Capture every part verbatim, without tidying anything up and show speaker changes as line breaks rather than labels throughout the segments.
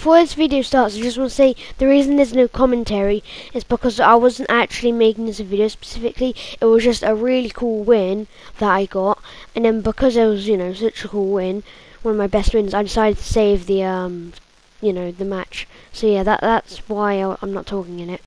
before this video starts, I just want to say the reason there's no commentary is because I wasn't actually making this video specifically. It was just a really cool win that I got, and then because it was, you know, such a cool win, one of my best wins, I decided to save the, um, you know, the match. So yeah, that that's why I, I'm not talking in it.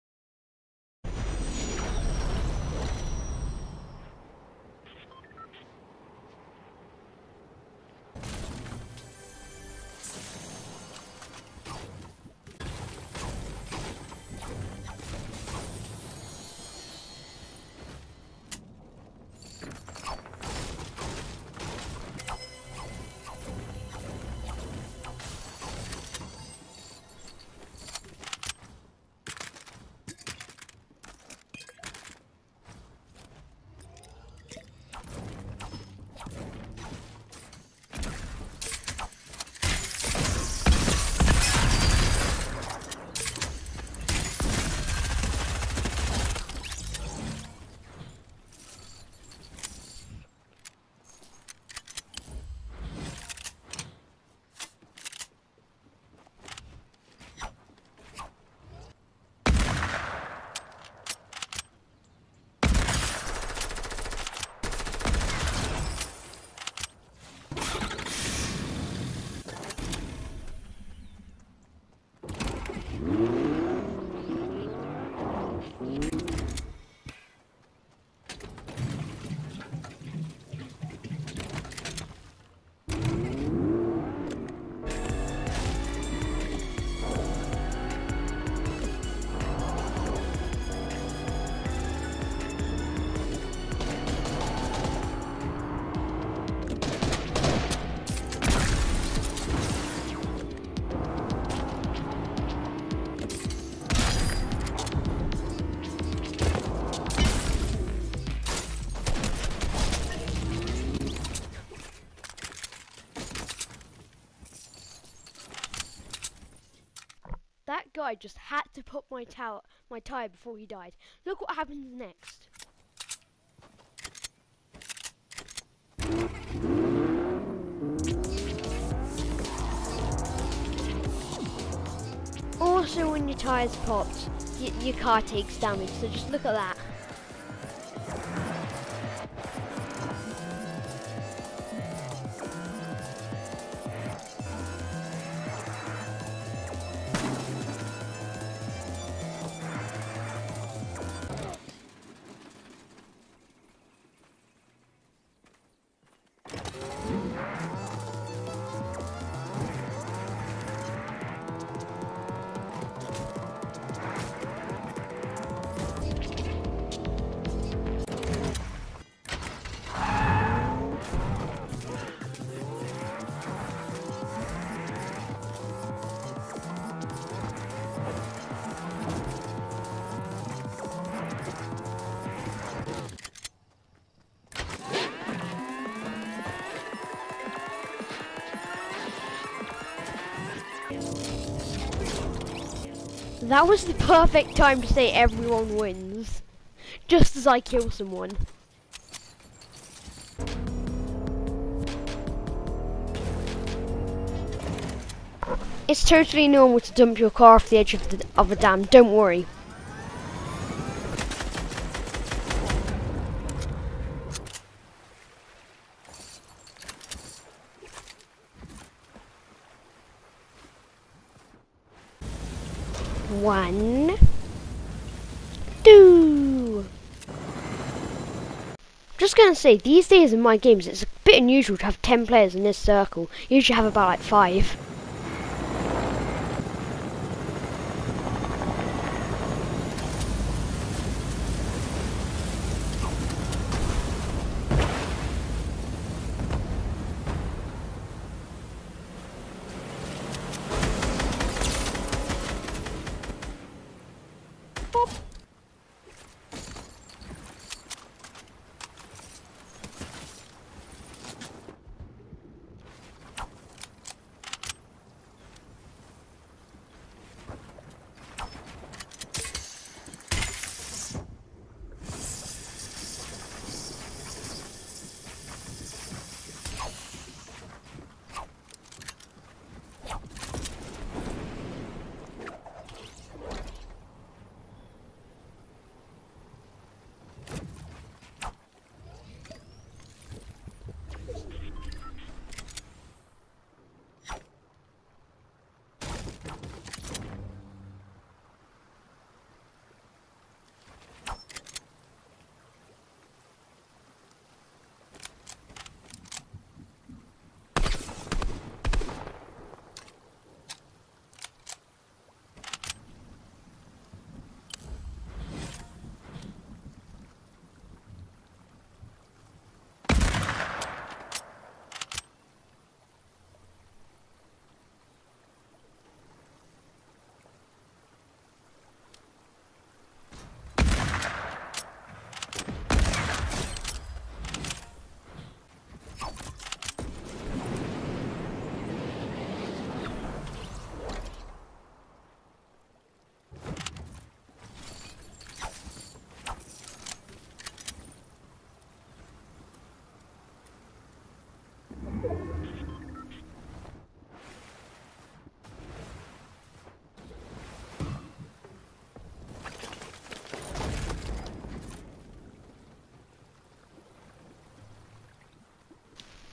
That guy just had to pop my tower, my tire before he died. Look what happens next. Also, when your tires popped, y your car takes damage. So just look at that. That was the perfect time to say everyone wins, just as I kill someone. It's totally normal to dump your car off the edge of, the, of a dam, don't worry. One, two. Just gonna say, these days in my games, it's a bit unusual to have ten players in this circle. You usually have about like five.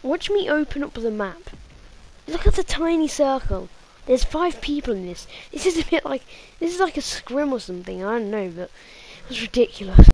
Watch me open up the map. Look at the tiny circle. There's five people in this. This is a bit like, this is like a scrim or something, I don't know, but it was ridiculous.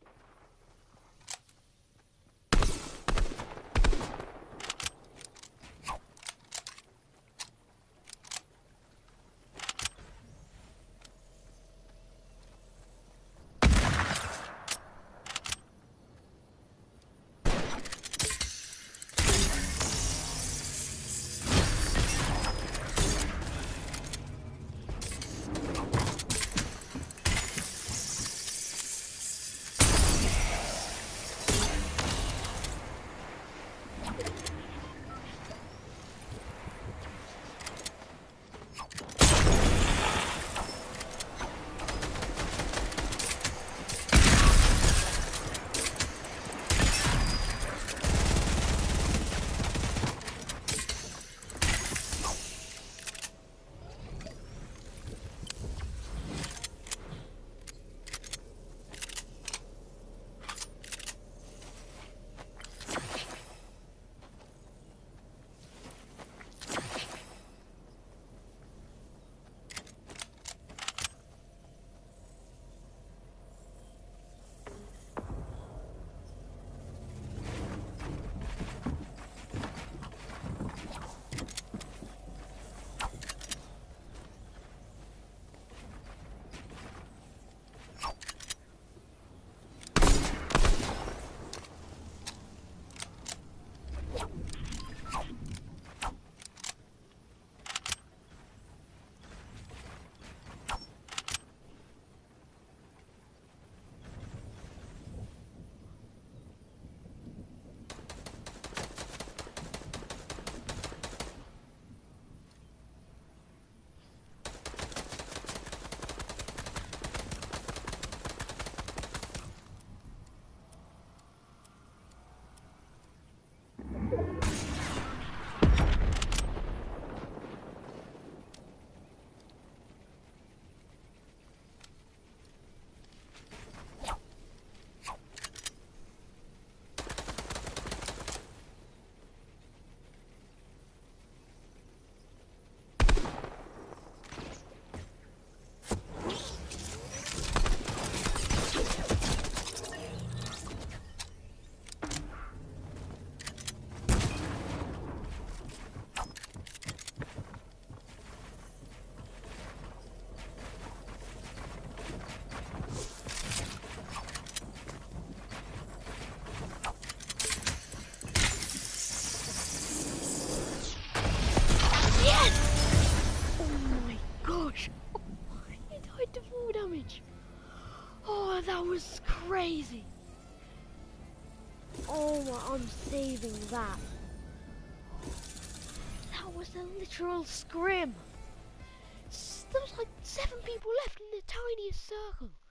Oh, that was crazy. Oh, I'm saving that. That was a literal scrim. There was like seven people left in the tiniest circle.